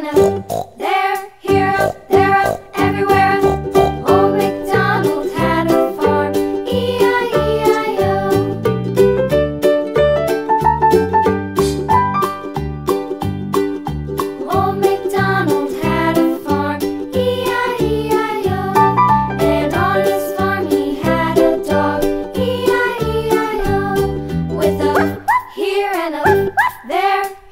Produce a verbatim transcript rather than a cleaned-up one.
and a there, here, a there, a everywhere. Old MacDonald had a farm, E I E I O. Old MacDonald had a farm, E I E I O. And on his farm he had a dog, E I E I O. With a here and a there.